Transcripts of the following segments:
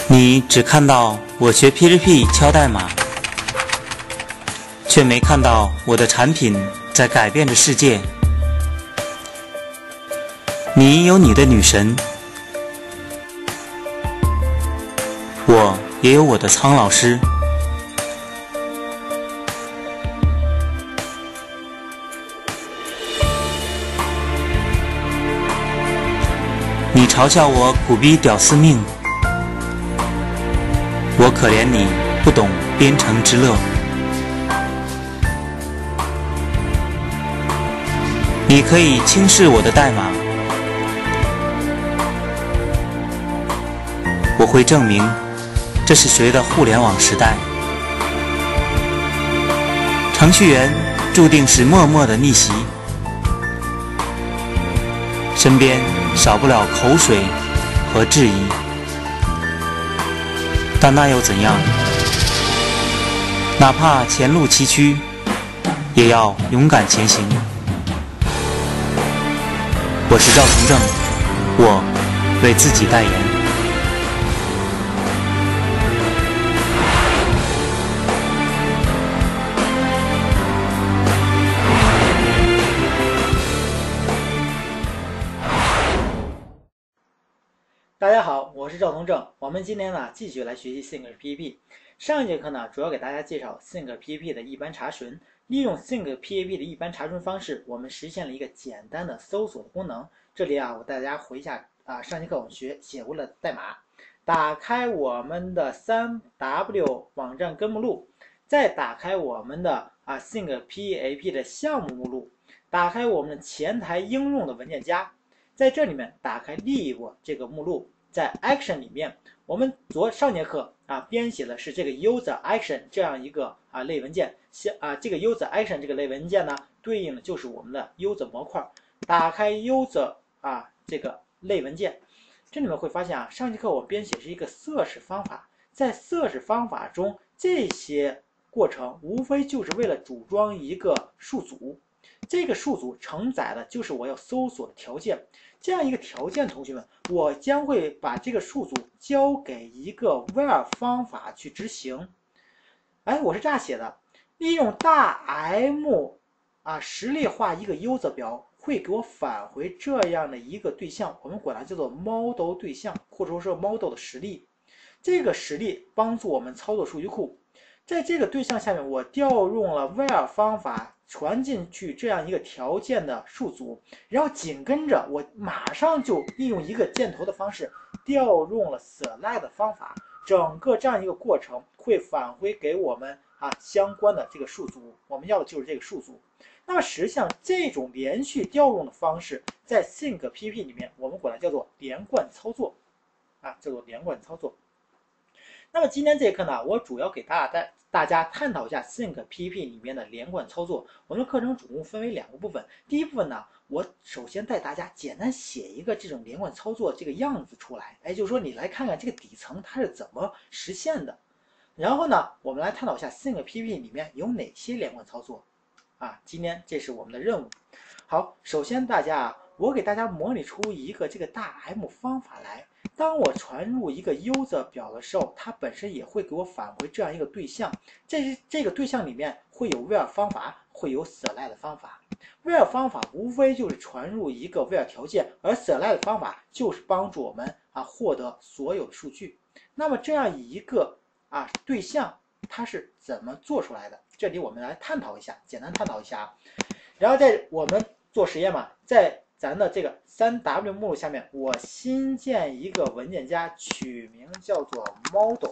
你只看到我学 PHP 敲代码，却没看到我的产品在改变着世界。你有你的女神，我也有我的苍老师。你嘲笑我苦逼屌丝命，我可怜你不懂编程之乐。你可以轻视我的代码，我会证明这是谁的互联网时代。程序员注定是默默的逆袭，身边少不了口水和质疑，但那又怎样？哪怕前路崎岖，也要勇敢前行。我是赵从正，我为自己代言。 大家好，我是赵从正。我们今天呢继续来学习 Think PHP。上一节课呢主要给大家介绍 Think PHP 的一般查询。利用 Think PHP 的一般查询方式，我们实现了一个简单的搜索的功能。这里我带大家回一下上节课我们写过的代码。打开我们的 3W 网站根目录，再打开我们的Think PHP 的项目目录，打开我们的前台应用的文件夹，在这里面打开 Live 这个目录。在 Action 里面，我们上节课编写的是这个 User Action 这样一个类文件，这个 User Action 这个类文件呢，对应的就是我们的 User 模块。打开 User 这个类文件，这里面会发现上节课我编写是一个测试方法，在测试方法中，这些过程无非就是为了组装一个数组，这个数组承载的就是我要搜索的条件。这样一个条件，同学们，我将会把这个数组交给一个 where 方法去执行。我是这样写的：利用大 M 实例化一个 user 表，会给我返回这样的一个对象，我们管它叫做 model 对象，或者说是 model 的实例。这个实例帮助我们操作数据库。在这个对象下面，我调用了 where 方法传进去这样一个条件的数组，然后紧跟着我马上就利用一个箭头的方式调用了 select 方法，整个这样一个过程会返回给我们相关的这个数组，我们要的就是这个数组。那么实际上这种连续调用的方式在 Think PHP 里面我们管它叫做连贯操作叫做连贯操作。那么今天这一课呢，我主要给大家探讨一下 Think PHP 里面的连贯操作。我们的课程总共分为两个部分。第一部分呢，我首先带大家简单写一个这种连贯操作这个样子出来，就是说你来看看这个底层它是怎么实现的。然后呢，我们来探讨一下 Think PHP 里面有哪些连贯操作今天这是我们的任务。好，首先我给大家模拟出一个这个大 M 方法来。当我传入一个 user 表的时候，它本身也会给我返回这样一个对象。这个对象里面会有 where 方法，会有 select 方法。where 方法无非就是传入一个 where 条件，而 select 方法就是帮助我们获得所有数据。那么这样一个对象它是怎么做出来的？这里我们来探讨一下，简单探讨一下。然后在我们做实验嘛，在咱的这个 3W 目录下面，我新建一个文件夹，取名叫做 model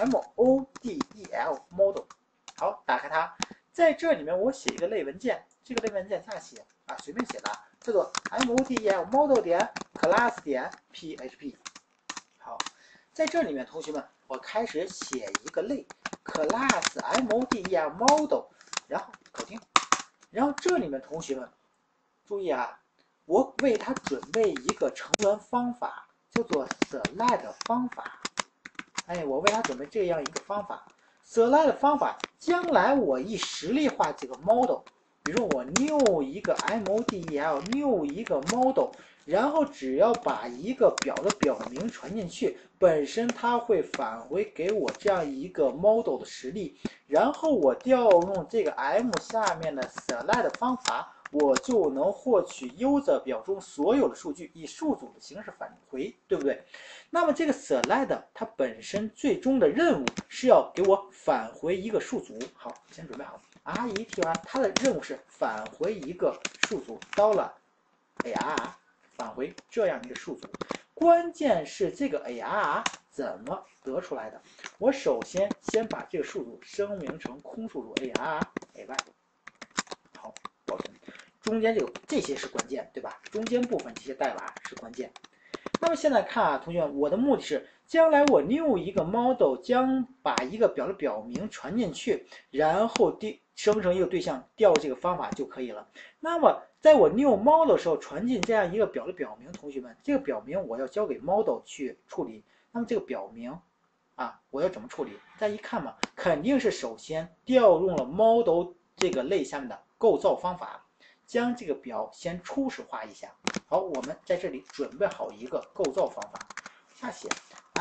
model model。好，打开它，在这里面我写一个类文件，这个类文件这样写随便写的，叫做 model model 点 class 点 php。好，在这里面同学们，我开始写一个类 class model model， 然后搞定。然后这里面同学们注意我为它准备一个成员方法，叫做 select 方法。我为它准备这样一个方法 ，select 方法，将来我一实例化这个 model， 比如说我 new 一个 model， new 一个 model， 然后只要把一个表的表名传进去，本身它会返回给我这样一个 model 的实例，然后我调用这个 M 下面的 select 方法，我就能获取 user 表中所有的数据，以数组的形式返回，对不对？那么这个 select 它本身最终的任务是要给我返回一个数组。好，先准备好 RETR， 它的任务是返回一个数组$ARR， 返回这样一个数组。关键是这个 ARR 怎么得出来的？我首先把这个数组声明成空数组 ARR AY。好，保存。中间这些是关键，对吧？中间部分这些代码是关键。那么现在看啊，同学们，我的目的是将来我 new 一个 model， 将把一个表的表名传进去，然后生成一个对象，调这个方法就可以了。那么在我 new model 的时候传进这样一个表的表名，同学们，这个表名我要交给 model 去处理。那么这个表名啊，我要怎么处理？大家一看嘛，肯定是首先调用了 model 这个类下面的构造方法，将这个表先初始化一下。好，我们在这里准备好一个构造方法，下写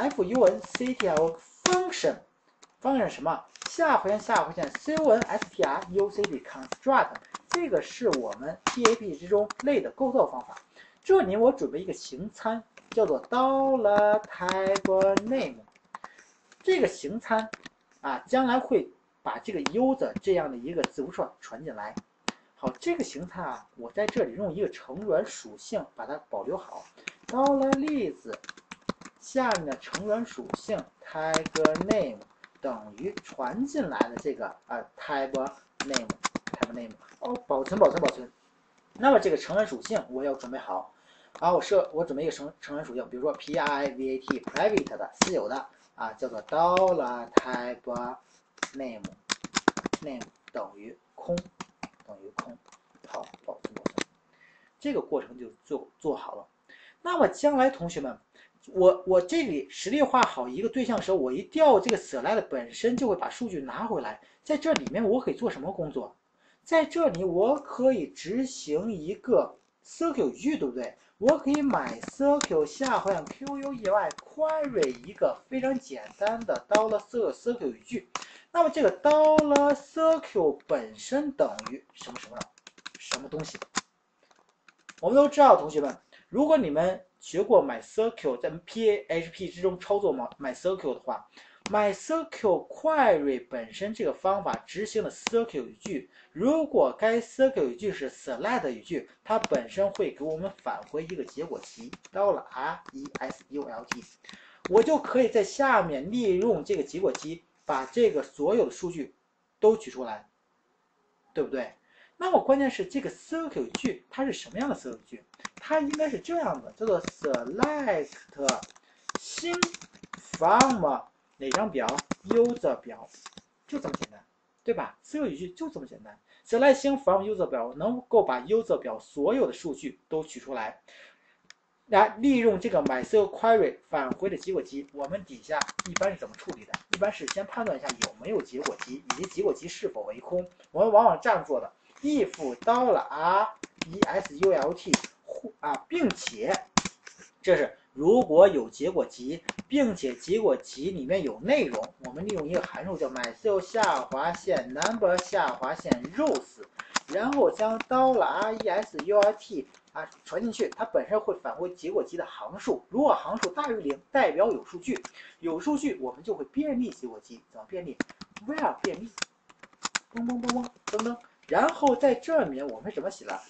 functl function 什么？下划线c1strUcd construct， 这个是我们 PHP 之中类的构造方法。这里我准备一个形参，叫做$type_name。这个形参啊，将来会把这个 user 这样的一个字符串传进来。好，这个形态啊，我在这里用一个成员属性把它保留好。$list 下面的成员属性 type_name 等于传进来的这个type_name。哦，保存。那么这个成员属性我要准备好啊，我准备一个成员属性，比如说 private private 的私有的啊，叫做$type_name 等于空。好，保存。这个过程就做好了。那么将来同学们，我这里实例化好一个对象的时候，我一调这个 select 本身就会把数据拿回来。在这里面我可以做什么工作？在这里我可以执行一个 circle 语句，对不对？我可以买 circle 下划线 QUEY query 一个非常简单的$circle 语句。那么这个$circle 本身等于什么东西？我们都知道，同学们，如果你们学过 MySQL， 在 PHP 之中操作 MySQL 的话， MySQL query 本身这个方法执行的 circle 语句，如果该 circle 语句是 select 语句，它本身会给我们返回一个结果集$result， 我就可以在下面利用这个结果集把这个所有的数据都取出来，对不对？那么关键是这个 circle 语句它是什么样的 circle 语句？它应该是这样的，叫做 select 新 from 哪张表 user 表，就这么简单，对吧？ circle 语句就这么简单。select 新 from user 表能够把 user 表所有的数据都取出来，来利用这个 MySQL query 返回的结果集，我们底下一般是怎么处理的？一般是先判断一下有没有结果集，以及结果集是否为空。我们往往这样做的。if $result 并且这是如果有结果集，并且结果集里面有内容，我们利用一个函数叫 MySQL 下划线 number 下划线 rows， 然后将$result 传进去，它本身会返回结果集的行数，如果行数大于0，代表有数据，有数据我们就会便利结果集。怎么便利 ？where 便利，噔，然后在这里面我们怎么写了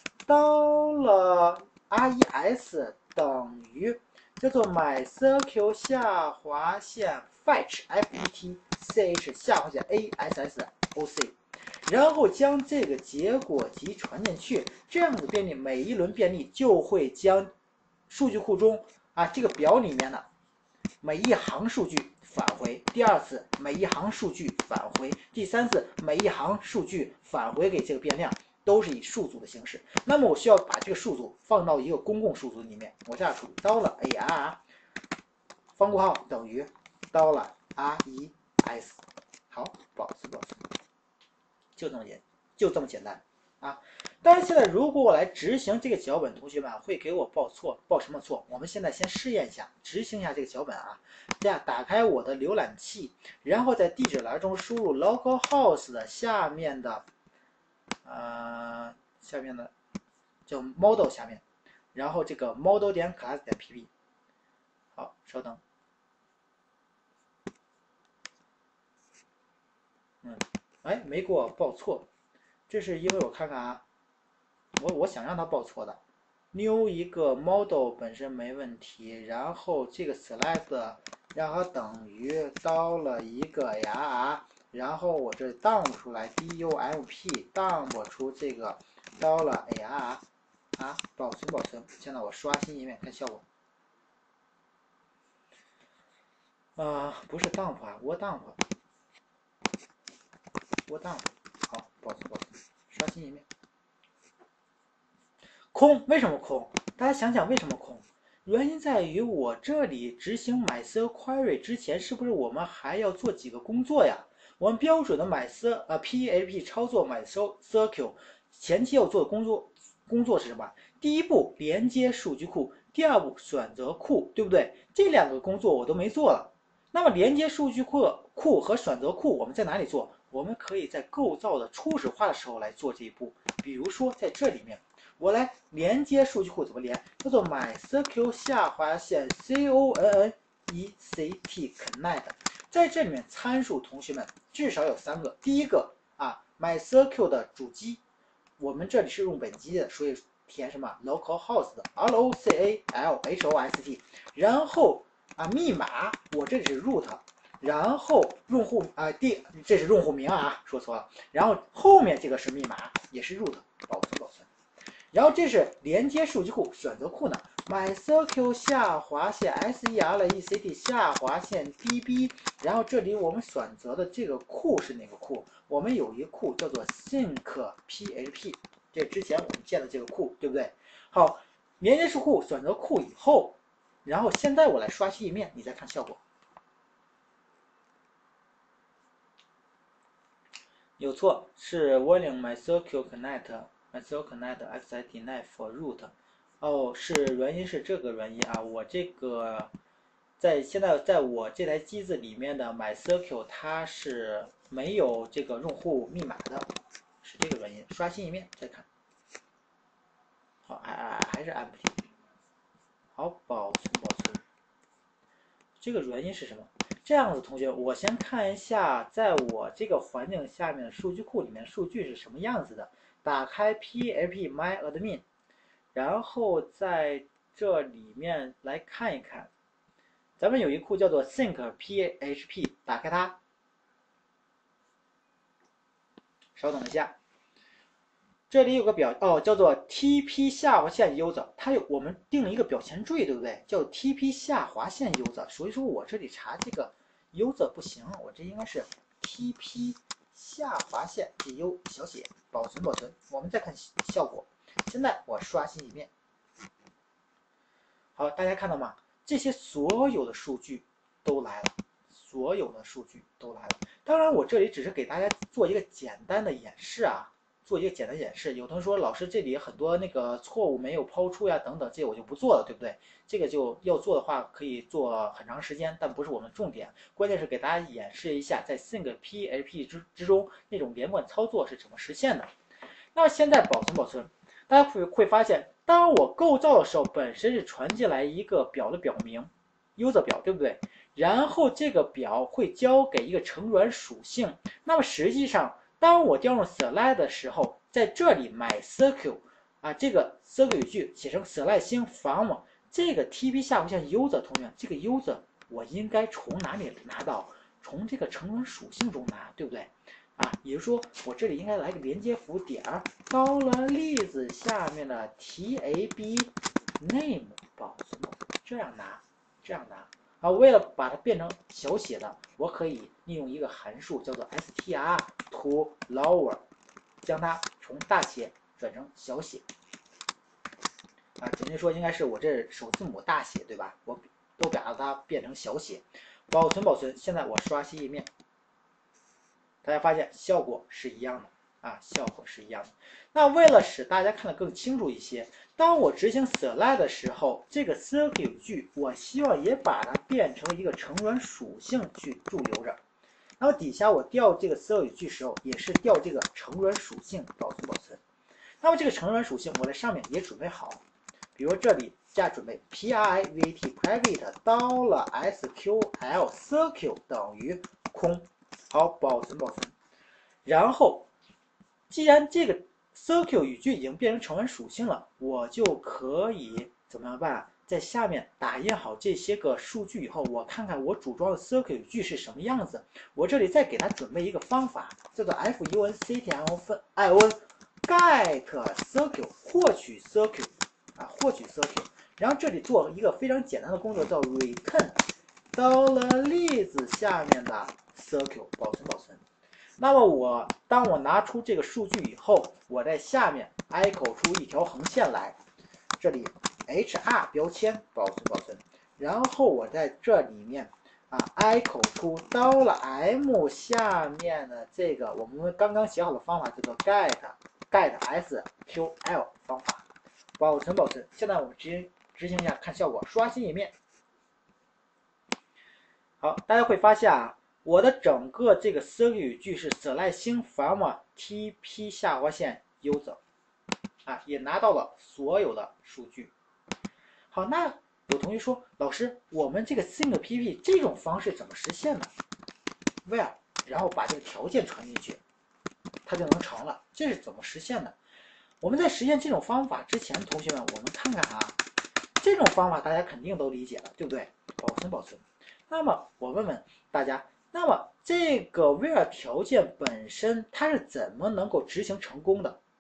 ？$res 等于叫做 MySQL 下划线 fetch fetch 下划线 assoc， 然后将这个结果集传进去，这样子便利，每一轮便利就会将数据库中这个表里面的每一行数据返回，第二次每一行数据返回，第三次每一行数据返回给这个变量，都是以数组的形式。那么我需要把这个数组放到一个公共数组里面，我这样处理$ARR 方括号等于$res， 好，保存，就这么简单啊。 但是现在如果我来执行这个脚本，同学们会给我报错，报什么错？我们现在先试验一下，执行一下这个脚本啊。这样打开我的浏览器，然后在地址栏中输入 localhost 的下面的叫 model 下面，然后这个 model 点 class 点 pp。好，稍等。哎，没给我报错，这是因为我看看啊，我想让它报错的。new 一个 model 本身没问题，然后这个 select 让它等于到了一个 ARR， 然后我这 dump 出来 dump dump 出这个到了 ARR 啊，保存。现在我刷新一遍看效果。不是 dump 啊，我 dump，好，保存，刷新一遍。空，为什么空？大家想想为什么空？原因在于我这里执行 MySQL query 之前，是不是我们还要做几个工作呀？我们标准的PHP 操作 MySQL 前期要做的工作是什么？第一步连接数据库，第二步选择库，对不对？这两个工作我都没做了。那么连接数据库和选择库我们在哪里做？我们可以在构造的初始化的时候来做这一步。比如说在这里面，我来连接数据库怎么连？叫做 MySQL connect， 在这里面参数同学们至少有3个。第一个MySQL 的主机，我们这里是用本机的，所以填什么 localhost localhost， 然后密码我这里是 root， 然后用户这是用户名啊，说错了，然后后面这个是密码，也是 root， 保存。然后这是连接数据库，选择库呢 MySQL /serlect /db， 然后这里我们选择的这个库是哪个库？我们有一个库叫做 syncphp， 这之前我们建的这个库，对不对？好，连接数库选择库以后，然后现在我来刷新一遍，你再看效果。有错，是 volume MySQL connect xitnet for root。原因是这个原因啊，我这个现在在我这台机子里面的 MySQL 它是没有这个用户密码的，是这个原因。刷新一遍再看。好，还是 empty。好，保存。这个原因是什么？这样子，同学，我先看一下，在我这个环境下面的数据库里面数据是什么样子的。打开 PHP myadmin， 然后在这里面来看一看，咱们有一库叫做 syncphp， 打开它，稍等一下，这里有个叫做 TP 下划线 user， 我们定了一个表前缀，对不对？叫 TP 下划线 user， 所以说我这里查这个 user 不行，我这应该是 TP 下划线 u 小写，保存。我们再看效果。现在我刷新一遍。好，大家看到吗？这些所有的数据都来了，当然，我这里只是给大家做一个简单的演示啊。有同学说老师这里很多那个错误没有抛出呀等等，这我就不做了，对不对？这个就要做的话可以做很长时间，但不是我们重点，关键是给大家演示一下在 syncphp 之中那种连贯操作是怎么实现的。那么现在保存，大家会发现，当我构造的时候，本身是传进来一个表的表名 user 表，对不对？然后这个表会交给一个成员属性，那么实际上当我调用 select 的时候，在这里 MySQL 这个 SQL 语句写成 select 星 from 这个 TP 下划线 user， 同学，这个 user 我应该从哪里拿到？从这个成员属性中拿，对不对？也就是说我这里应该来个连接符点到了例子下面的 tab name 保存，这样拿。为了把它变成小写的，我可以利用一个函数叫做 str to lower， 将它从大写转成小写。准确说应该是我这首字母大写，对吧？我都把它变成小写，保存。现在我刷新页面，大家发现效果是一样的。 效果是一样的。那为了使大家看得更清楚一些，当我执行 select 的时候，这个 circle 语句我希望也把它变成一个成软属性去驻留着。那么底下我调这个 circle 语句时候，也是调这个成软属性保存。那么这个成软属性我在上面也准备好，比如这里准备 private private $sql circle 等于空，好，保存。然后既然这个 circle 语句已经变成成软属性了，我就可以怎么样办？在下面打印好这些个数据以后，我看看我组装的 circle 语句是什么样子。我这里再给它准备一个方法，叫做 function get circle 获取 circle 然后这里做一个非常简单的工作，叫 return 到了例子下面的 circle 保存。那么当我拿出这个数据以后，我在下面 echo 出一条横线来，这里 hr 标签保存，然后我在这里面echo 出到了 m 下面的这个我们刚刚写好的方法，叫做 get SQL 方法，保存。现在我们执行一下，看效果，刷新页面。好，大家会发现我的整个这个 circle 语句是 select from tp user 也拿到了所有的数据。好，那有同学说，老师，我们这个 SyncPP 这种方式怎么实现呢 ？where 然后把这个条件传进去，它就能成了。这是怎么实现的？我们在实现这种方法之前，同学们，我们看看这种方法大家肯定都理解了，对不对？保存。那么我问问大家，那么这个 where 条件本身它是怎么能够执行成功的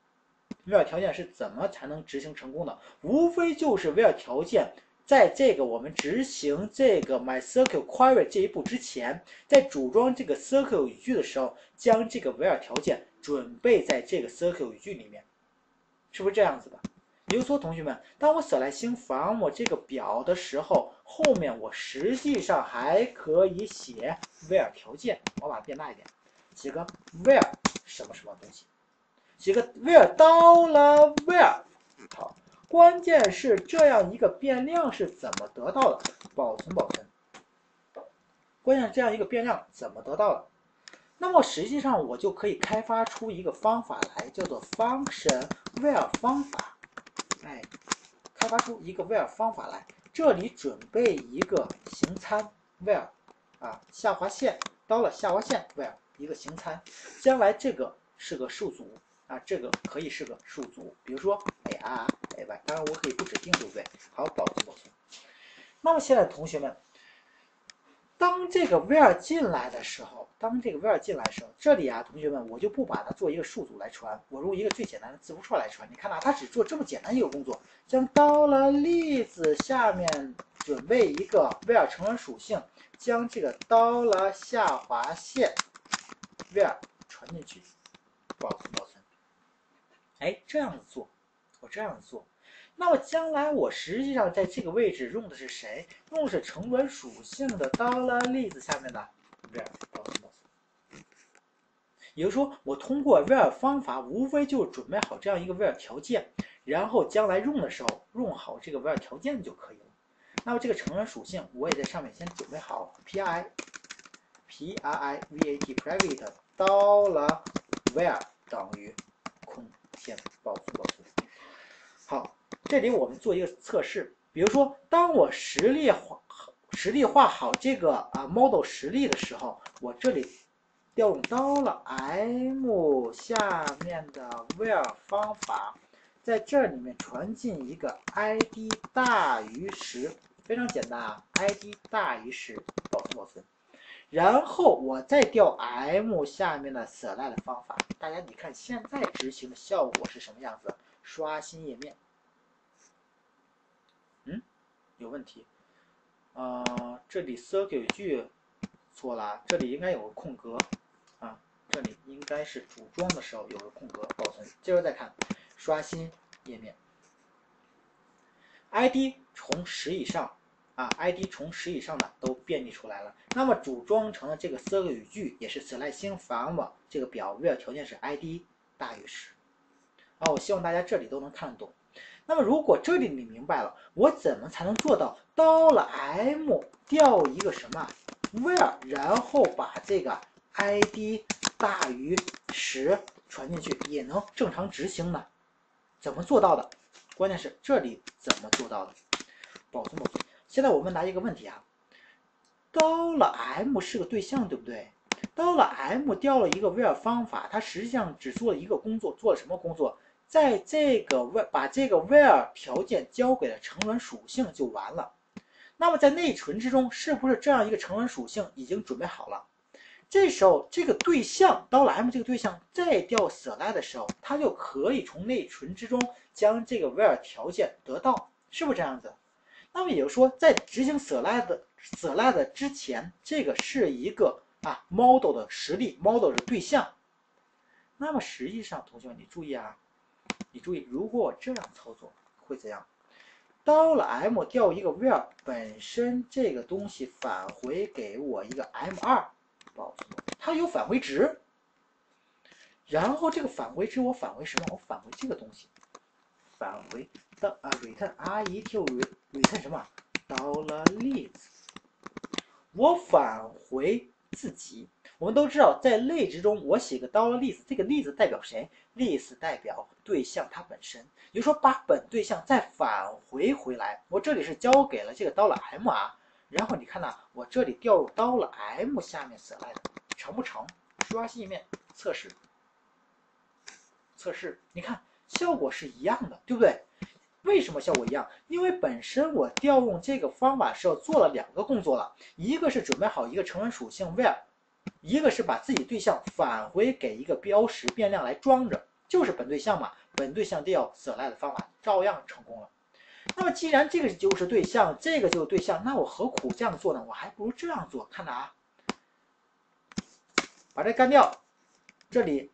？where 条件是怎么才能执行成功的？无非就是 where 条件在这个我们执行这个 MySQL query 这一步之前，在组装这个 circle 语句的时候，将这个 where 条件准备在这个 circle 语句里面，是不是这样子的？比如说，同学们，当我select from 这个表的时候，后面我实际上还可以写 where 条件，我把它变大一点，写个 where 什么东西，写个 where 到了 where。好，关键是这样一个变量是怎么得到的？保存。关键这样一个变量怎么得到的？那么实际上我就可以开发出一个方法来，叫做 function where 方法。开发出一个 where 方法来，这里准备一个形参 where 下划线到了下划线 where 一个形参，将来这个是个数组这个可以是个数组，比如说 AR AY， 当然我可以不指定，对不对？好，保存。那么现在同学们，当这个 where 进来的时候，这里同学们，我就不把它做一个数组来传，我用一个最简单的字符串来传。你看它只做这么简单一个工作，将到了例子下面准备一个 where 成软属性，将这个到了下划线 where 传进去，保存。这样子做，我这样子做。那么将来我实际上在这个位置用的是谁？用的是成软属性的到了例子下面的 where 保存。也就是说，我通过 where 方法，无非就是准备好这样一个 where 条件，然后将来用的时候用好这个 where 条件就可以了。那么这个成软属性我也在上面先准备好 private private 到了 where 等于空，先保存。好，这里我们做一个测试，比如说，当我实例化好这个model 实例的时候，我这里调用到了 m 下面的 where 方法，在这里面传进一个 id 大于10，非常简单，id 大于10，保存。然后我再调 m 下面的 select 方法，大家你看现在执行的效果是什么样子？刷新页面。有问题。这里 circle 语句错了，这里应该有个空格这里应该是组装的时候有个空格，保存。接着再看，刷新页面 ，ID 从10以上 ，ID 从10以上的都便利出来了。那么组装成了这个4个语句也是 selecting from 这个表 where 条件是 ID 大于10。我希望大家这里都能看得懂。那么如果这里你明白了，我怎么才能做到$m 调一个什么 where， 然后把这个 ID 大于10传进去，也能正常执行呢？怎么做到的？关键是这里怎么做到的？保存。现在我问大家一个问题$m 是个对象，对不对？$m 调了一个 where 方法，它实际上只做了一个工作，做了什么工作？在这个把这个 where 条件交给了承伦属性就完了。那么在内存之中，是不是这样一个承伦属性已经准备好了？这时候这个对象$m 这个对象再调 select 的时候，它就可以从内存之中将这个 where 条件得到，是不是这样子？那么也就是说，在执行 select 之前，这个是一个model 的实例 ，model 的对象。那么实际上，同学们你注意如果我这样操作会怎样？$m 调一个 where 本身这个东西返回给我一个 M2， 它有返回值。然后这个返回值我返回什么？我返回这个东西，返回的return return 什么？$list， 我返回自己。我们都知道，在类之中，我写个$list， 这个 list 代表谁 ？list 代表对象它本身，也就是说，把本对象再返回来。我这里是交给了这个$m 然后你看我这里调入$m 下面 select 成不成？刷新一面测试，你看效果是一样的，对不对？为什么效果一样？因为本身我调用这个方法时候做了2个工作了，一个是准备好一个承伦属性 where， 一个是把自己对象返回给一个标识变量来装着，就是本对象嘛，本对象调 select 的方法照样成功了。那么既然这个就是对象，这个就是对象，那我何苦这样做呢？我还不如这样做，看把这干掉，这里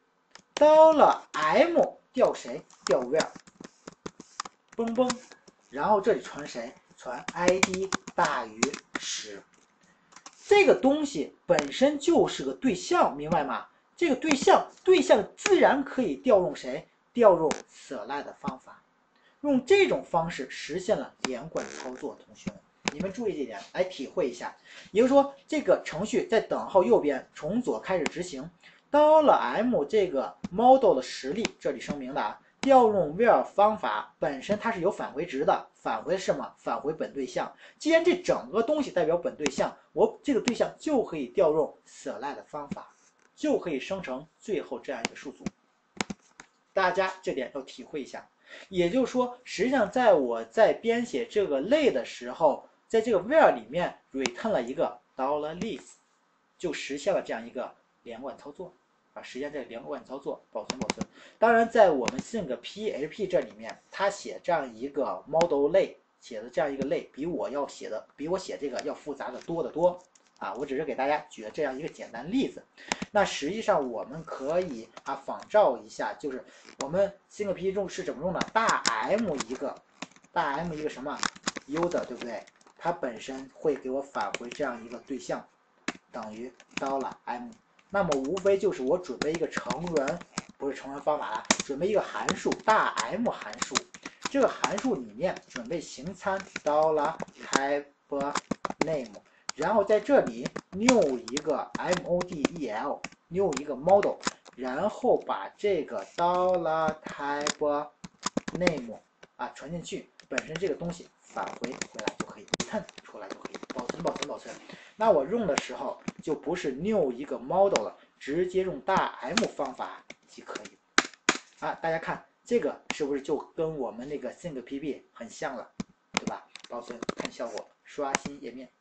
$m 调谁？调 where， 嘣嘣，然后这里传谁？传 ID 大于10。这个东西本身就是个对象，明白吗？这个对象自然可以调用谁？调用 select 的方法，用这种方式实现了连贯操作。同学们，你们注意这点，来体会一下。也就是说，这个程序在等号右边从左开始执行$m 这个 model 的实例，这里声明的调用 where 方法本身它是有返回值的，返回什么？返回本对象。既然这整个东西代表本对象，我这个对象就可以调用 select 的方法，就可以生成最后这样一个数组。大家这点要体会一下。也就是说，实际上在我在编写这个类的时候，在这个 where 里面 return 了一个$list， 就实现了这样一个连贯操作。实现这个连贯操作，保存。当然，在我们SyncPHP 这里面，它写这样一个 model 类，写的这样一个类，比我写这个要复杂的多得多。我只是给大家举了这样一个简单例子。那实际上我们可以仿照一下，就是我们 SyncPHP 中是怎么用的？大 M 一个什么 user， 对不对？它本身会给我返回这样一个对象，等于$m。那么无非就是我准备一个不是成伦方法准备一个函数大 M 函数，这个函数里面准备形参$type name， 然后在这里 new 一个 model， new 一个 model， 然后把这个$type name 传进去，本身这个东西返回来就可以 return 出来就可以，保存。那我用的时候就不是 new 一个 model 了，直接用大 M 方法即可以。大家看这个是不是就跟我们那个 SyncPHP 很像了，对吧？保存，看效果，刷新一面，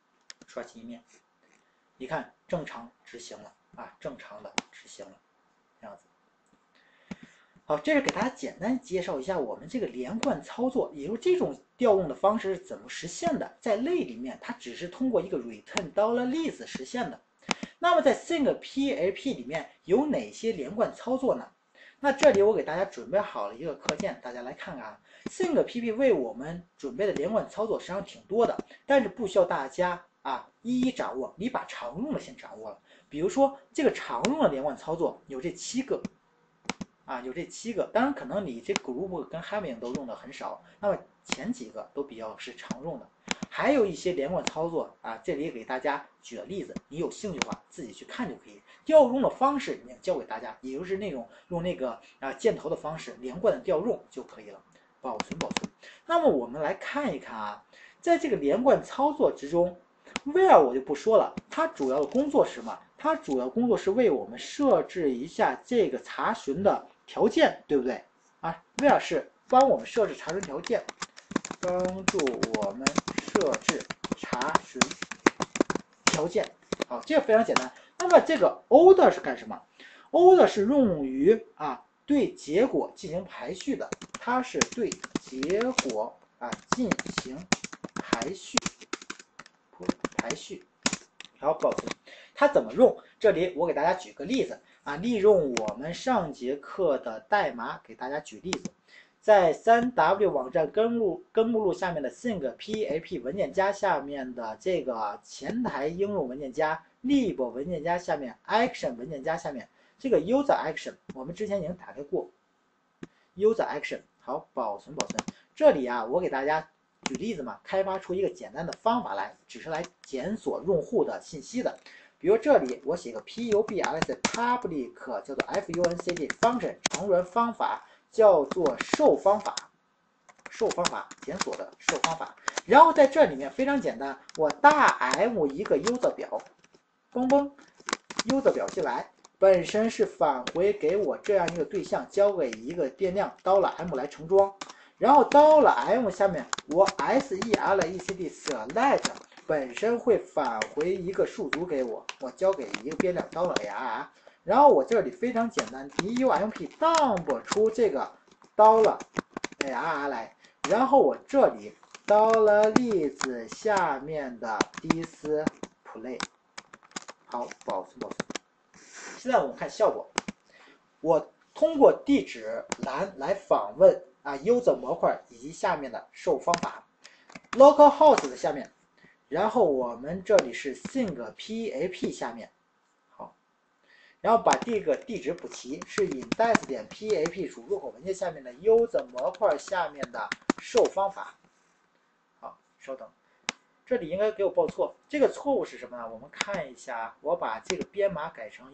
你看正常执行了正常的执行了，这样子。好，这是给大家简单介绍一下我们这个连贯操作，也就是这种调用的方式是怎么实现的。在类里面，它只是通过一个 return $list 实现的。那么在 SyncPHP 里面有哪些连贯操作呢？ 那这里我给大家准备好了一个课件，大家来看看啊。SyncPP 为我们准备的连贯操作实际上挺多的，但是不需要大家一一掌握，你把常用的先掌握了。比如说这个常用的连贯操作有这7个。有这7个，当然可能你这 group 跟 having 都用的很少，那么前几个都比较是常用的。还有一些连贯操作这里给大家举了例子，你有兴趣的话自己去看就可以。调用的方式也教给大家，也就是那种用那个箭头的方式连贯的调用就可以了。保存。那么我们来看一看在这个连贯操作之中 ，where 我就不说了，它主要的工作是什么？它主要工作是为我们设置一下这个查询的条件，对不对？where 是帮我们设置查询条件，帮助我们设置查询条件。好，这个非常简单。那么这个 order 是干什么 ？order 是用于对结果进行排序的，它是对结果进行排序。好，保存。它怎么用？这里我给大家举个例子利用我们上节课的代码给大家举例子，在 3W 网站根目录下面的 SyncPAP 文件夹下面的这个前台应用文件夹 lib 文件夹下面 action 文件夹下面这个 user action 我们之前已经打开过 user action。好，保存。这里我给大家举例子嘛，开发出一个简单的方法来，只是来检索用户的信息的。比如这里我写个 public 叫做 funcd function 成员方法叫做受方法，检索的受方法。然后在这里面非常简单，我大 M 一个 user 表，user 表进来，本身是返回给我这样一个对象，交给一个变量$m 来承装。然后$m 下面我 select select 本身会返回一个数组给我交给一个变量$ARR。然后我这里非常简单 dump dump 出这个$ARR 来，然后我这里$list 下面的 display。好，保存。现在我们看效果，我通过地址栏来访问user 模块以及下面的受方法 localhost 的下面，然后我们这里是 syncPAP 下面。好，然后把这个地址补齐，是 index.pap 属入口文件下面的 user 模块下面的受方法。好，稍等，这里应该给我报错，这个错误是什么呢？我们看一下，我把这个编码改成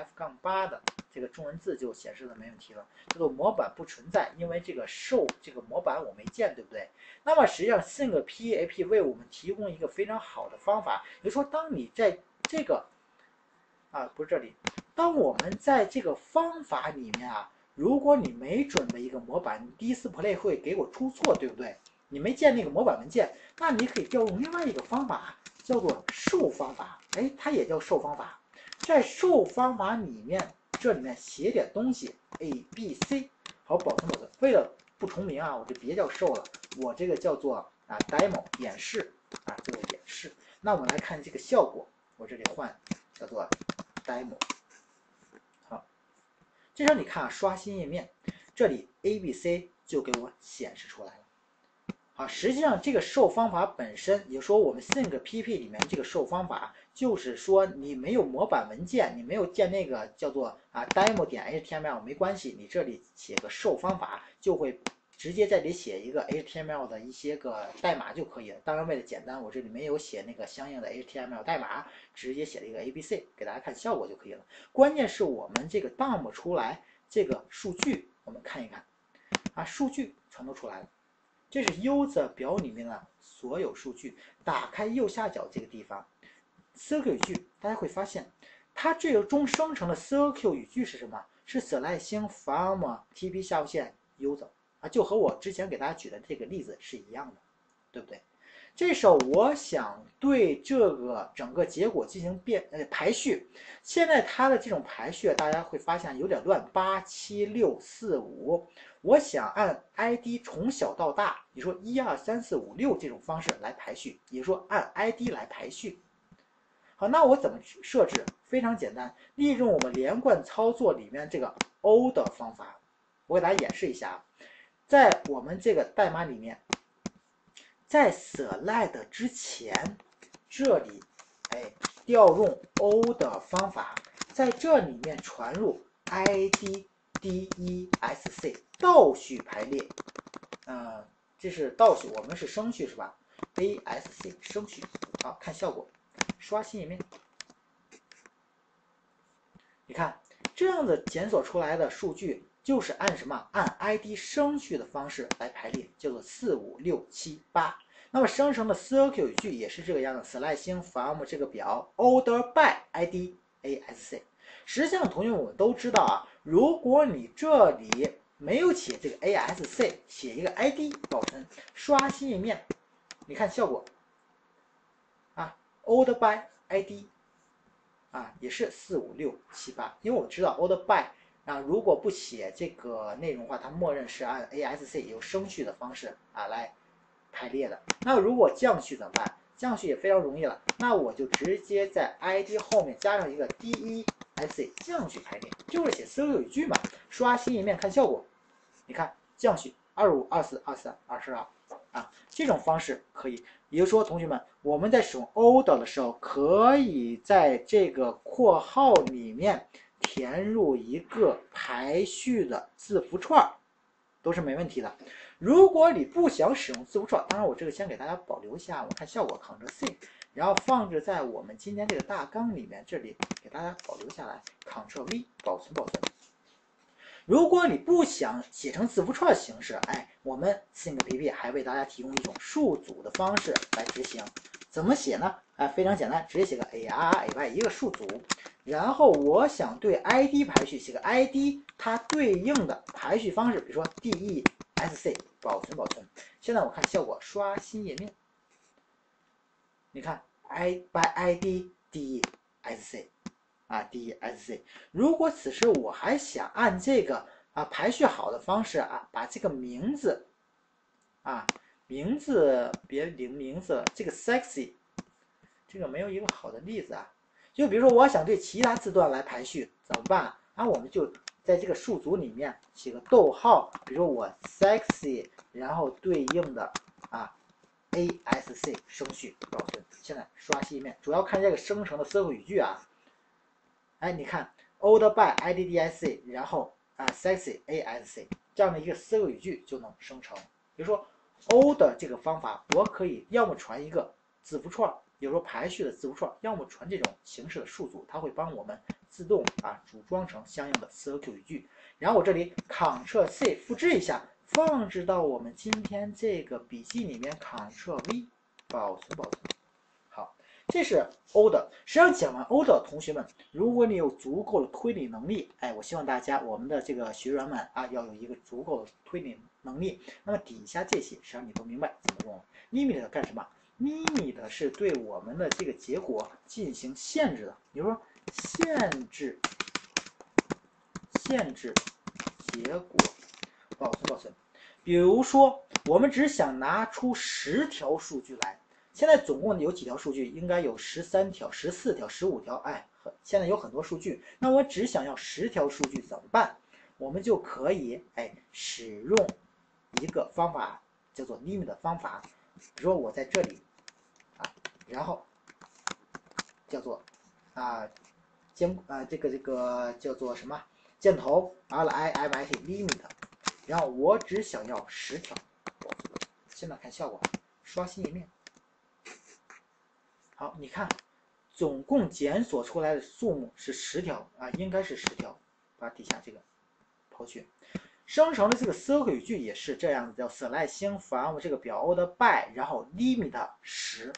UTF-8 的这个中文字就显示的没问题了，叫做模板不存在，因为这个模板我没建，对不对？那么实际上 SyncPAP 为我们提供一个非常好的方法，也就是说，当你在这个不是这里，当我们在这个方法里面如果你没准备一个模板，你display会给我出错，对不对？你没建那个模板文件，那你可以调用另外一个方法，叫做受方法。它也叫受方法。在受方法里面，这里面写点东西 ABC。好，保存。为了不重名我就别叫受了，我这个叫做demo 演示这个演示。那我们来看这个效果，我这里换叫做 demo。好，这时候你看刷新页面，这里 ABC 就给我显示出来了。实际上这个受方法本身，也说我们 SyncPP 里面这个受方法，就是说你没有模板文件，你没有建那个叫做demo.html 没关系，你这里写个受方法，就会直接在这里写一个 HTML 的一些个代码就可以了。当然为了简单，我这里没有写那个相应的 HTML 代码，直接写了一个 ABC 给大家看效果就可以了。关键是我们这个 dump 出来这个数据，我们看一看数据全都出来了。这是 user 表里面的所有数据，打开右下角这个地方 ，circle 语句，大家会发现，它最终生成的 circle 语句是什么？是 selecting from TP 下划线 user 就和我之前给大家举的这个例子是一样的，对不对？这时候我想对这个整个结果进行排序，现在它的这种排序大家会发现有点乱，8、7、6、4、5。我想按 ID 从小到大，你说1、2、3、4、5、6这种方式来排序，也说按 ID 来排序。好，那我怎么设置？非常简单，利用我们连贯操作里面这个 order 方法。 我给大家演示一下啊，在我们这个代码里面，在 select 之前，这里调用 O 的方法，在这里面传入 IDDESC 倒序排列，这是倒序，我们是升序是吧 ？ASC 升序，好看效果，刷新页面，你看这样子检索出来的数据就是按什么？按 ID 升序的方式来排列，叫做4、5、6、7、8。那么生成的 circle 语句也是这个样的 ，selection from 这个表 order by ID ASC。实际上，同学们我们都知道啊，如果你这里没有写这个 ASC， 写一个 ID 保存，刷新页面，你看效果啊 ，order by ID 啊，也是4、5、6、7、8，因为我知道 order by 啊，如果不写这个内容的话，它默认是按 ASC 有升序的方式啊来排列的。那如果降序怎么办？降序也非常容易了，那我就直接在 ID 后面加上一个 DESC 降序排列，就是写circle语句嘛。刷新页面看效果，你看降序25、24、23、22啊，这种方式可以。也就是说，同学们，我们在使用 order 的时候，可以在这个括号里面填入一个排序的字符串，都是没问题的。如果你不想使用字符串，当然我这个先给大家保留一下，我看效果 Ctrl+C， 然后放置在我们今天这个大纲里面，这里给大家保留下来 Ctrl+V 保存。如果你不想写成字符串形式，我们 SyncPP 还为大家提供一种数组的方式来执行。怎么写呢？非常简单，直接写个 ARRAY 一个数组，然后我想对 ID 排序，写个 ID 它对应的排序方式，比如说 DESC 保存。现在我看效果，刷新页面，你看 by ID DESC。DESC， 如果此时我还想按这个排序好的方式把这个名字别领名字了，这个 sexy 这个没有一个好的例子就比如说我想对其他字段来排序怎么办我们就在这个数组里面写个逗号，比如说我 sexy， 然后对应的ASC 升序保存。现在刷新页面，主要看这个生成的 circle 语句你看 order by IDDSC， 然后sexy ASC 这样的一个circle语句就能生成。比如说 order 这个方法，我可以要么传一个字符串，比如说排序的字符串，要么传这种形式的数组，它会帮我们自动组装成相应的 circle 语句。然后我这里 Ctrl+C 复制一下，放置到我们今天这个笔记里面 ，Ctrl+V 保存。好，这是 order。实际上讲完 order， 同学们，如果你有足够的推理能力，我希望大家我们的这个学员们要有一个足够的推理能力。那么底下这些，实际上你都明白怎么用了。limit 干什么？limit 是对我们的这个结果进行限制的，比如说限制结果保存。比如说我们只想拿出10条数据来，现在总共有几条数据？应该有13条、14条、15条，现在有很多数据。那我只想要10条数据怎么办？我们就可以使用一个方法，叫做 limit 的方法。比如说我在这里然后叫做这个叫做什么箭头，limit limit， 然后我只想要10条。现在看效果，刷新页面。好，你看，总共检索出来的数目是10条应该是10条，把底下这个抛去。生成的这个 circle 语句也是这样子，叫 selection from 这个表 order by， 然后 limit 10。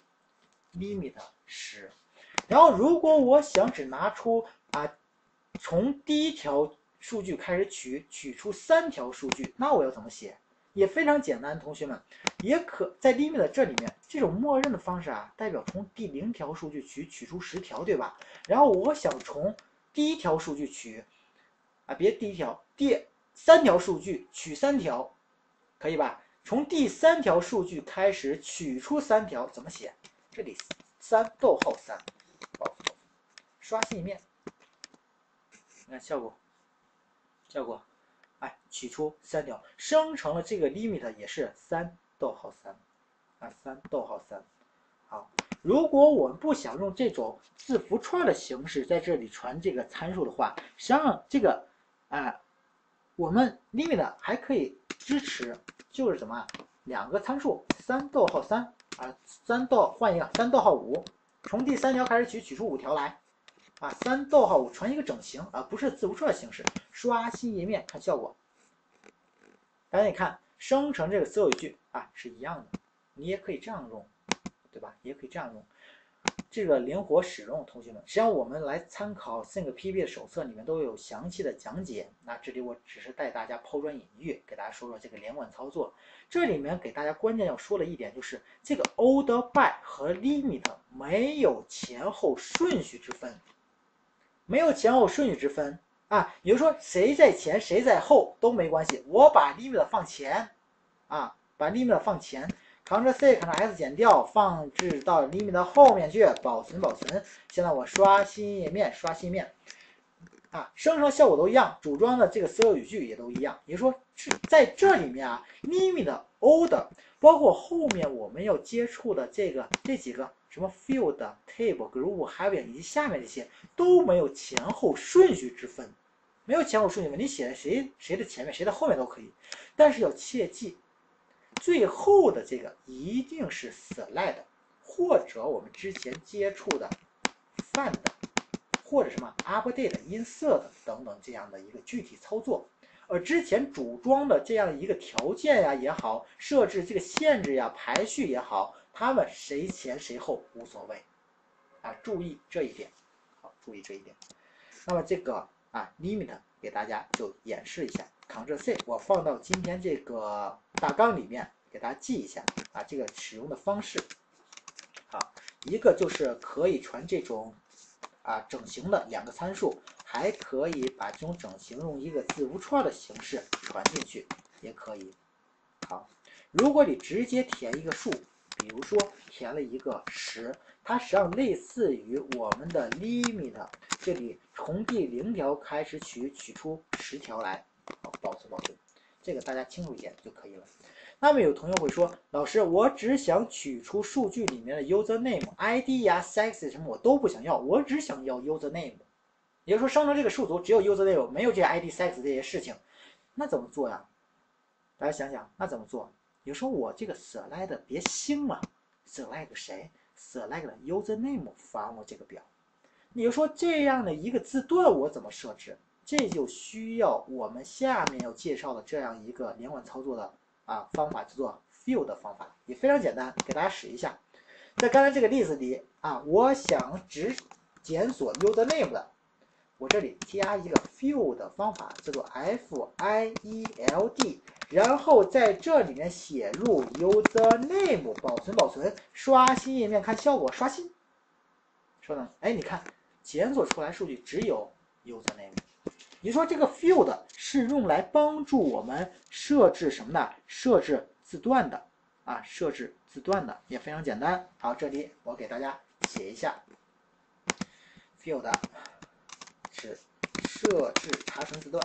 然后如果我想只拿出从第一条数据开始取出3条数据，那我要怎么写？也非常简单，同学们，也可在 limit 这里面，这种默认的方式代表从第0条数据取出10条，对吧？然后我想从第1条数据取别第1条，第3条数据取3条，可以吧？从第3条数据开始取出3条，怎么写？这里3逗号3，刷新一面，你看效果哎，取出3条，生成了这个 limit 也是3逗号3啊，3逗号3。好，如果我们不想用这种字符串的形式在这里传这个参数的话，实际上这个我们 limit 还可以支持，就是什么2个参数3逗号3啊，3逗换一个3逗号5，从第3条开始取出5条来啊，3逗号5传一个整形啊，不是字符串的形式。刷新页面看效果，大家你看生成这个所有语句啊是一样的，你也可以这样用，对吧？也可以这样用，这个灵活使用，同学们。实际上我们来参考 ThinkPP 的手册里面都有详细的讲解，那这里我只是带大家抛砖引玉，给大家说说这个连贯操作。这里面给大家关键要说的一点就是这个 order by 和 limit 没有前后顺序之分，没有前后顺序之分啊，也就是说谁在前谁在后都没关系，我把 limit 放前啊，把 limit 放前，Ctrl+C，Ctrl+S 剪掉，放置到 limit 后面去，保存。现在我刷新页面啊，生成效果都一样，组装的这个所有语句也都一样。也就是说是在这里面啊 ，limit order 包括后面我们要接触的这几个什么 field、table、group、heading 以及下面这些都没有前后顺序之分，没有前后顺序分，你写谁的前面谁的后面都可以，但是要切记。最后的这个一定是 select 或者我们之前接触的 find 或者什么 update insert 等等这样的一个具体操作，而之前组装的这样一个条件呀也好，设置这个限制呀排序也好，他们谁前谁后无所谓啊，注意这一点。好，注意这一点。那么这个limit 给大家就演示一下。Ctrl+C 我放到今天这个大纲里面给大家记一下啊，这个使用的方式。好，一个就是可以传这种整形的2个参数，还可以把这种整形用一个字符串的形式传进去，也可以。好，如果你直接填一个数，比如说填了一个10，它实际上类似于我们的 limit， 这里从第0条开始取出10条来。好，保存，这个大家清楚一点就可以了。那么有同学会说，老师，我只想取出数据里面的 username、id 呀、sex 什么我都不想要，我只想要 username。也就是说，生成这个数组只有 username， 没有这些 id、sex 这些事情，那怎么做呀？大家想想，那怎么做？有时候我这个 select 别兴了 ，select 谁 ？select username 放我这个表。你就说这样的一个字段我怎么设置？这就需要我们下面要介绍的这样一个连贯操作的方法，叫做 field 的方法，也非常简单，给大家使一下。在刚才这个例子里我想只检索 username 的，我这里加一个 field 的方法，叫做 field， 然后在这里面写入 username， 保存，刷新页面看效果，刷新。稍等，你看检索出来数据只有 username。你说这个 field 是用来帮助我们设置什么的？设置字段的设置字段的也非常简单。好，这里我给大家写一下 ，field 是设置查询字段，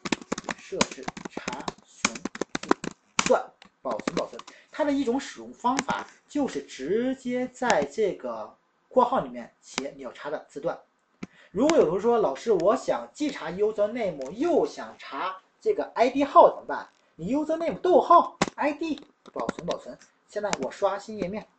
保存。它的一种使用方法就是直接在这个括号里面写你要查的字段。如果有同学说，老师，我想既查 username 又想查这个 ID 号怎么办？你 username 逗号 ID 保存。现在我刷新页面，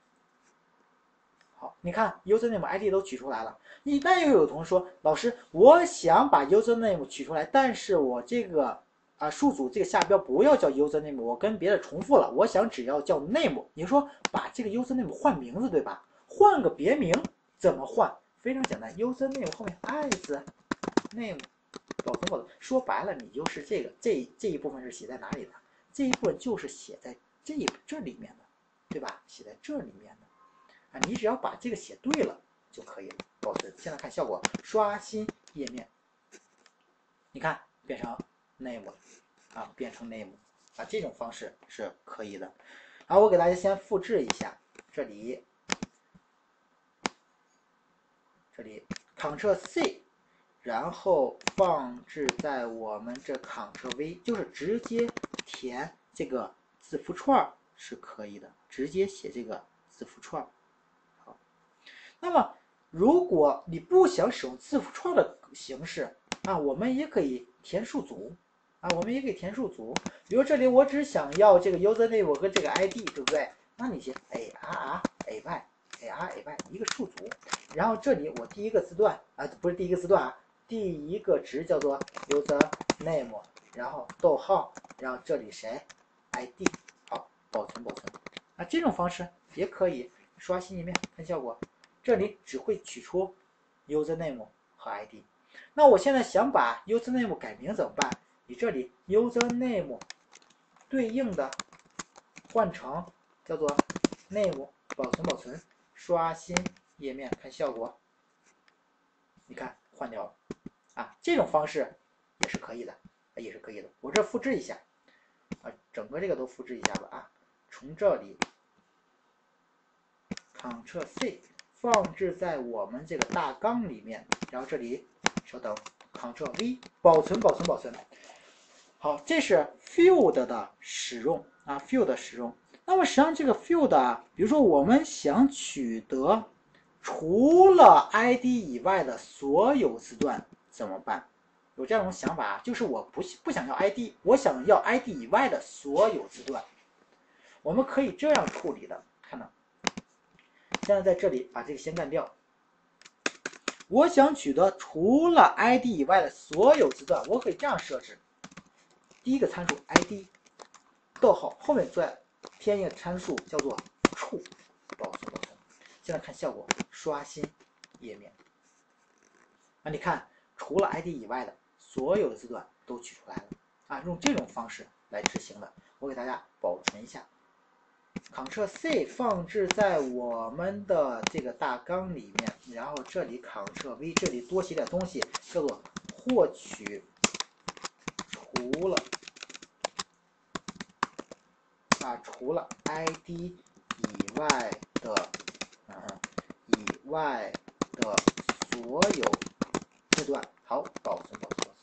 好，你看 username ID 都取出来了。一旦又有同学说，老师，我想把 username 取出来，但是我这个数组这个下标不要叫 username， 我跟别的重复了，我想只要叫 name。你说把这个 username 换名字对吧？换个别名怎么换？非常简单 ，username 后面 as name 保存。说白了，你就是这一部分是写在哪里的？这一部分就是写在这里面的，对吧？写在这里面的你只要把这个写对了就可以了。保存。现在看效果，刷新页面，你看变成 name 了变成 name 这种方式是可以的。好，我给大家先复制一下，这里 Ctrl+C， 然后放置在我们这 Ctrl V， 就是直接填这个字符串是可以的，直接写这个字符串。好，那么如果你不想使用字符串的形式啊，我们也可以填数组啊，我们也可以填数组。比如这里我只想要这个 username 和这个 ID， 对不对？那你写 ARRAY 一个数组，然后这里我第一个字段啊，不是第一个字段啊，第一个值叫做 username， 然后逗号，然后这里谁 ID， 好，保存啊，这种方式也可以。刷新页面看效果，这里只会取出 username 和 ID。那我现在想把 username 改名怎么办？你这里 username 对应的换成叫做 name， 保存，刷新页面看效果，你看换掉了啊，这种方式也是可以的，我这复制一下啊，整个这个都复制一下吧啊，从这里 Ctrl C 放置在我们这个大纲里面，然后这里稍等 Ctrl V 保存。好，这是 field 的使用啊 ，field 的使用。那么实际上这个 field 啊，比如说我们想取得除了 ID 以外的所有字段怎么办？有这种想法，就是我不想要 ID， 我想要 ID 以外的所有字段，我们可以这样处理的，看到？现在在这里把这个先干掉。我想取得除了 ID 以外的所有字段，我可以这样设置：第一个参数 ID， 逗号后面再添一个参数叫做 true， 保存。现在看效果，刷新页面啊，你看除了 ID 以外的所有的字段都取出来了啊，用这种方式来执行的。我给大家保存一下。Ctrl C 放置在我们的这个大纲里面，然后这里 Ctrl V， 这里多写点东西，叫做获取除了 ID 以外的所有字段，好，保存。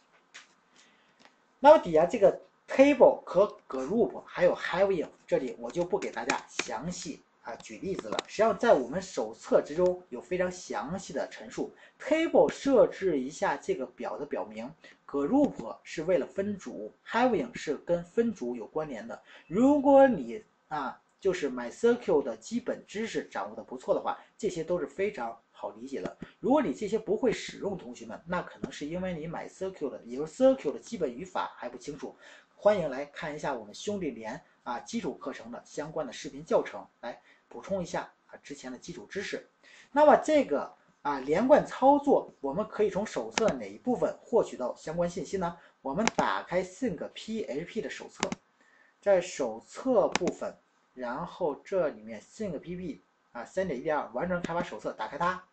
那么底下这个 table 和 group 还有 having， 这里我就不给大家详细举例子了。实际上在我们手册之中有非常详细的陈述。table 设置一下这个表的表名， group 是为了分组， having 是跟分组有关联的。如果你就是 MySQL 的基本知识掌握的不错的话，这些都是非常好理解的。如果你这些不会使用，同学们，那可能是因为你MySQL 的，也就是 SQL 的基本语法还不清楚。欢迎来看一下我们兄弟连基础课程的相关的视频教程，来补充一下之前的基础知识。那么这个连贯操作，我们可以从手册哪一部分获取到相关信息呢？我们打开 SyncPHP 的手册，在手册部分，然后这里面 SyncPHP3.1.2 完整开发手册，打开它，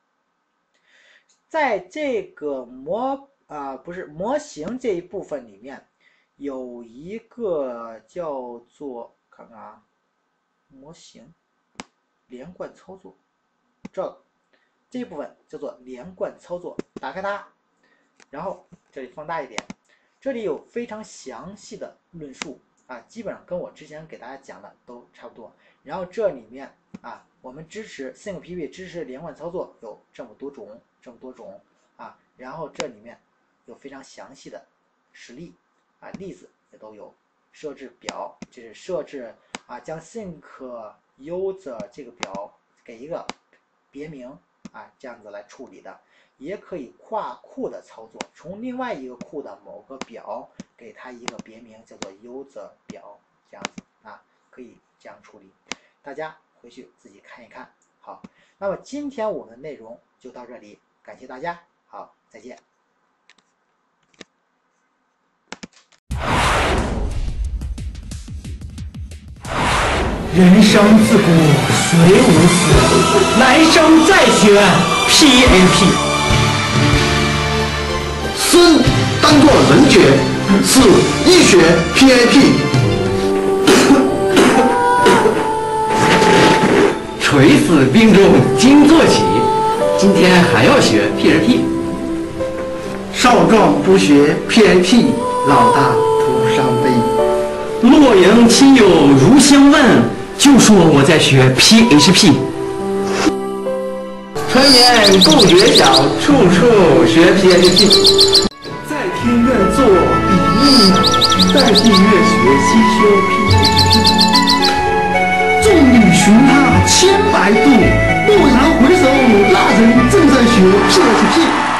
在这个模型这一部分里面有一个叫做看看模型连贯操作，这一部分叫做连贯操作，打开它，然后这里放大一点，这里有非常详细的论述基本上跟我之前给大家讲的都差不多。然后这里面我们支持 SyncPHP 支持连贯操作有这么多种然后这里面有非常详细的实例例子也都有。设置表就是设置将 sync user 这个表给一个别名这样子来处理的。也可以跨库的操作，从另外一个库的某个表给它一个别名叫做 user 表，这样子可以这样处理。大家回去自己看一看。好，那么今天我们的内容就到这里，感谢大家，好，再见。 人生自古虽无死，来生再学 PHP。 生当作人学，死亦学 PHP。 垂死病中惊坐起，今天还要学 PHP。 少壮不学PHP，老大徒伤悲。 洛阳亲友如相问，就说我在学 PHP。 春眠不觉晓，处处学 PHP。在天愿作比翼鸟，在地愿学西修 PHP。众里寻他千百度，蓦然回首，那人正在学 PHP。